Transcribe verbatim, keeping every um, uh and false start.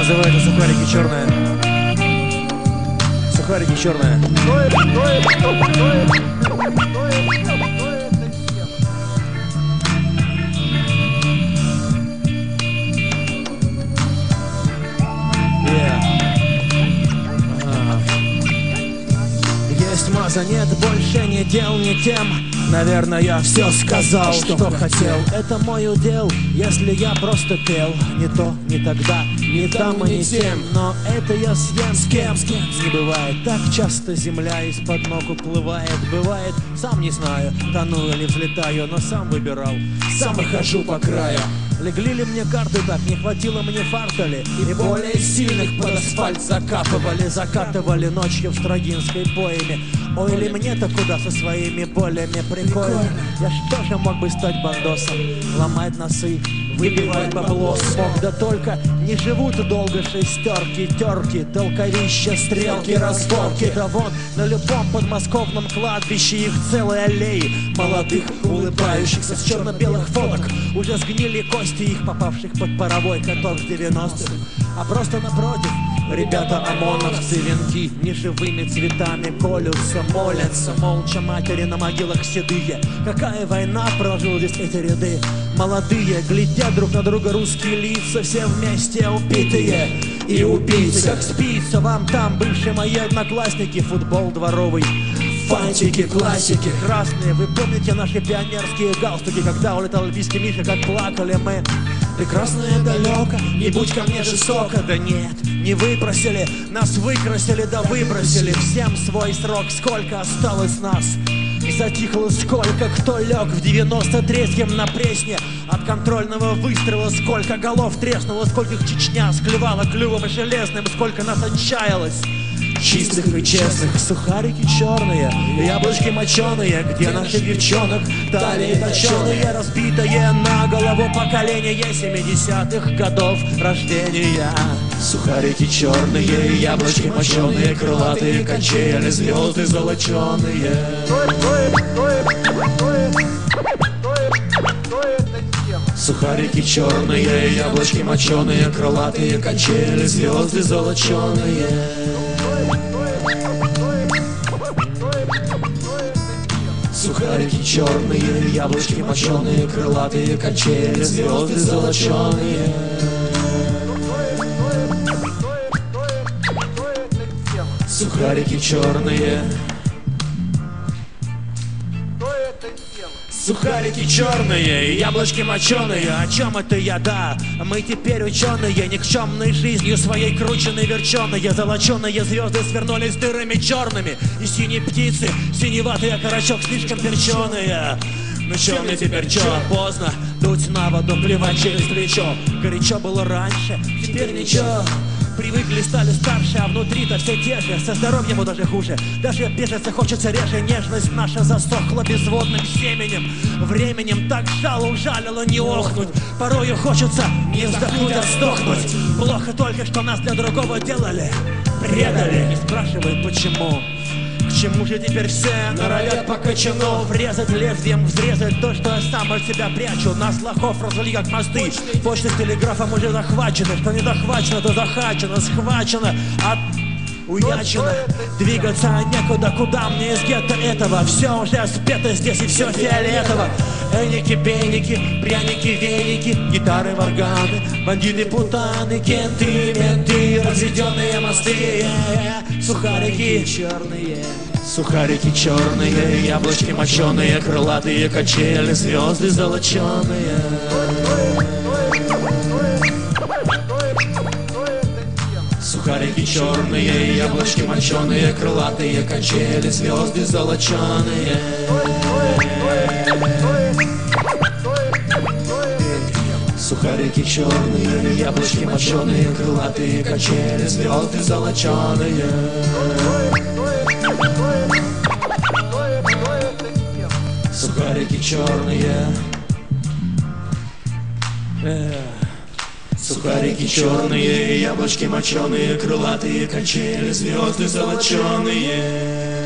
называется сухарики черные. Сухарики черные. Есть масса, нет больше ни дел, ни тем. Наверное, я все сказал, что, что хотел. Это мой удел, если я просто пел. Не то, не тогда, не там и не тем. Но это я съем. С кем, с кем? Не бывает так часто земля из-под ног уплывает. Бывает, сам не знаю, тону или взлетаю, но сам выбирал. Сам и хожу по краю. Легли ли мне карты так, не хватило мне фарта ли? И более сильных под асфальт закапывали. Закатывали ночью в Строгинской пойме. Ой, ли мне-то куда со своими болями? Прикольно. Я что же мог бы стать бандосом? Ломать носы, выбивать бабло смог. Да только не живут долго шестерки, терки, толковища, стрелки, разборки. Да вон на любом подмосковном кладбище их целые аллеи молодых, улыбающихся с черно-белых фоток. Уже сгнили кости их, попавших под паровой каток в девяностых. А просто напротив ребята ОМОНовцы, венки неживыми цветами колются, молятся, молча матери на могилах седые. Какая война, прожил здесь эти ряды. Молодые глядят друг на друга, русские лица, все вместе убитые и убийцы. Как спится вам там, бывшие мои одноклассники, футбол дворовый, фантики, классики красные. Вы помните наши пионерские галстуки, когда улетал Альпийский Миша, как плакали мы? Прекрасное далеко, не будь ко мне жестоко. Да нет, не выпросили, нас выкрасили, да выбросили. Всем свой срок, сколько осталось нас? Затихло сколько, кто лег в девяносто третьем на Пресне. От контрольного выстрела сколько голов треснуло, сколько их Чечня склевала клювом и железным, сколько нас отчаялось. Чистых и честных, сухарики черные, яблочки моченые. Где наши девчонок, талии точеные, разбитое на голову поколение семидесятых годов рождения. Сухарики черные, яблочки моченые, крылатые качели, звезды золоченые. Сухарики черные, яблочки моченые, крылатые качели, звезды золоченые. Сухарики черные, яблочки моченые, крылатые качели, звезды золоченые. Сухарики черные. Сухарики черные, яблочки моченые. О чем это я, да? Мы теперь ученые, никчемной жизнью своей крученой, верченые. Золоченые звезды свернулись дырами черными. И синие птицы, синеватый окорочок, слишком перченые. Ну чё мне теперь, чё? Поздно дуть на воду, плевать через плечо. Горячо было раньше, теперь ничего. Привыкли, стали старше, а внутри-то все те же. Со здоровьем даже хуже, даже бежаться хочется реже. Нежность наша засохла безводным семенем. Временем так жало ужалило не охнуть. Порою хочется не вздохнуть, а сдохнуть. Плохо только, что нас для другого делали, предали. Не спрашивай почему. К чему же теперь все норовят по кочану врезать лезвием, взрезать то, что я сам от себя прячу. Нас лохов развели как мосты, почты с телеграфом уже захвачены. Что не захвачено, то захачено, схвачено, от... уячено. Двигаться некуда, куда мне из гетто этого. Все уже спето здесь и все фиолетово. Эники, беники, пряники, веники, гитары, варганы, бандиты, путаны, кенты, менты, разведенные мосты, сухарики черные. Сухарики черные, яблочки моченые, крылатые качели, звезды золоченые. Сухарики черные, яблочки моченые, крылатые качели, звезды золоченые. Сухарики черные, яблочки моченые, крылатые качели, звезды золоченые. Сухарики черные. Сухарики черные, яблочки моченые, крылатые качели, звезды золоченые.